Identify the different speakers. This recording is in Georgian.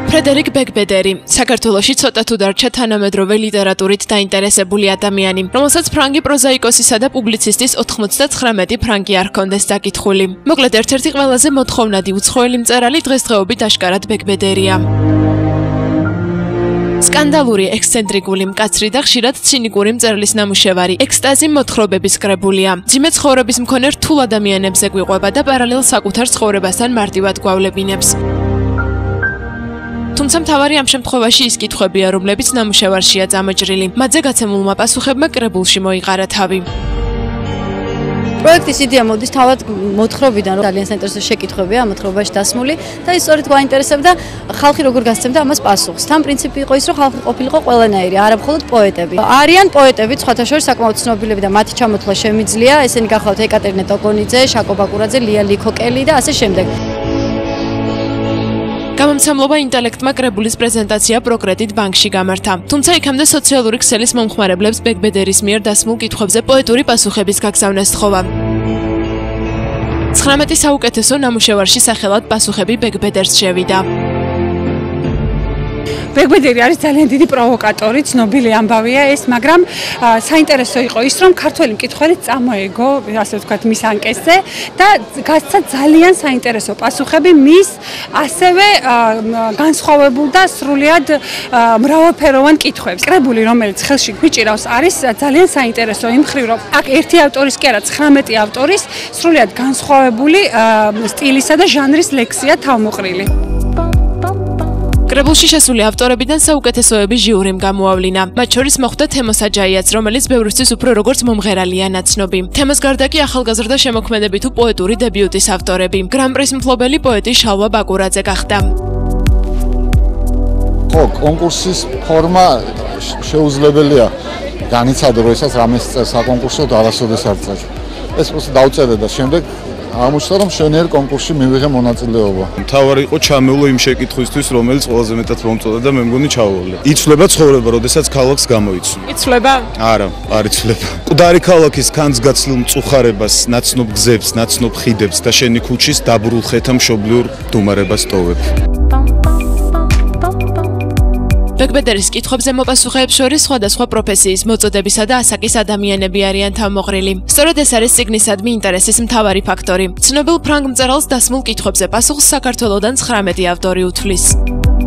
Speaker 1: ფრედერიკ ბეკბედერი, საქართველოში ცოტა თუ დარჩა თანამედროვე ლიტერატურით დაინტერესებული ადამიანი, რომელსაც ფრანგი პროზაიკოსისა და პუბლიცისტის 99 ფრანგი არ ჰქონდეს დაკითხული. მოკლედ ერთ-ერთი ყველაზე მოთხოვნადი უცხოელი მწერალი დღესდღეობით აშკარად ბეკბედერია. სკანდალური, ექსცენტრიკული, მკაცრი და ხშირად ცინიკური მწერლის ნამუშევარი, ექსტაზი მოთხრობების კრებულია. ძიმე ცხოვრების მქონე რთულ ადამიანებზე გვიყვება და პარალელს საკუთარ ცხოვრებასთან მარტივად გვავლებინებს. თუმცა მთავარი ამ შემთხვევაში ის კითხვებია, რომლებიც ნამუშევარშია წამოჭრილი. მათზე გაცემულმა პასუხებმა კრებულში მოიყარა თავი.
Speaker 2: პროექტის იდეა მოდის თავად მოთხრობიდან, რომ ძალიან საინტერესო შეკითხვებია ამ მოთხრობაში დასმული და ის სწორედ გვაინტერესებდა ხალხი როგორ გასცემდა ამას პასუხს. თან პრინციპი იყო ის, რომ ხალხი ყოფილიყო ყველანაირი, არა მხოლოდ პოეტები. არიან პოეტები, სხვათა შორის საკმაოდ ცნობილები და მათი ჩამოთვლა შემიძლია, ესენი გახლავთ ეკატერინე ტოკონიძე, შაკო ბაკურაძე, ლია ლიქოკელი და ასე შემდეგ.
Speaker 1: გამომცემლობა ინტელექტმა კრებულის პრეზენტაცია პროკრედიტ ბანკში გამართა. თუმცა იქამდე სოციალური ქსელის მომხმარებლებს ბეკბედერის მიერ დასმულ კითხვებზე პოეტური პასუხების გაგზავნეს თხოვა. 19 საუკეთესო ნამუშევარში სახელად პასუხები ბეკბედერს შევიდა.
Speaker 3: ბეკბედერი არის ძალიან დიდი პროვოკატორი, ცნობილი ამბავია ეს, მაგრამ საინტერესო იყო ის, რომ ქართველი მკითხველი წამოეგო, ასე ვთქვათ, მის ანკესზე და გასცა ძალიან საინტერესო პასუხები მის ასევე განსხვავებულ და სრულიად მრავალფეროვან კითხვებს. კრებული, რომელიც ხელში გვიჭირავს, არის ძალიან საინტერესო იმ მხრივ, რომ აქ ერთი ავტორის კი არა, 19 ავტორის სრულიად განსხვავებული სტილისა და ჟანრის ლექსია თავმოყრილი.
Speaker 1: კრებულში შესული ავტორებიდან საუკეთესოების ჟიურიმ გამოავლინა. მათ შორის მოხვდა თემო საჯაიაც, რომელიც ბევრისთვის უფრო როგორც მომღერალია ნაცნობი. თემოს გარდა კი ახალგაზრდა შემოქმედები თუ პოეტური დებიუტის ავტორები. გრან-პრის მფლობელი პოეტი შალვა ბაკურაძე გახდა.
Speaker 4: ხო, კონკურსის ფორმა შეუძლებელია განიცადო, როდესაც რამეს წერს საკონკურსო და არასოდეს არ წერს. ეს просто დავწერე და შემდეგ აღმოჩნდა, რომ შენიერ კონკურსში მივიღე მონაწილეობა.
Speaker 5: მთავარი იყო ჩამეულო იმ შეკითხვისთვის, რომელიც ყველაზე მეტად მომწონდა და მე მგონი ჩავოვლე. იცვლება ცხოვრება, როდესაც ქალაქს გამოიცნო.
Speaker 1: იცვლება?
Speaker 5: არა, არ იცვლება. მკვდარი ქალაქის ქანძგაცლილ მწუხარებას, ნაცნობ გზებს, ნაცნობ ხიდებს და შენი ქუჩის დაბრულ ხეთა მშობლიურ მდგომარებას ტოვებ.
Speaker 1: ბეკბედერის კითხვებზე მოპასუხეებს შორის სხვადასხვა პროფესიის, მოწოდებისა და ასაკის ადამიანები არიან თავმოყრილი. სწორედ ეს არის წიგნისადმი ინტერესის მთავარი ფაქტორი. ცნობილ ფრანგ მწერალს დასმულ კითხვებზე პასუხს საქართველოდან 19 ავტორი უთვლის.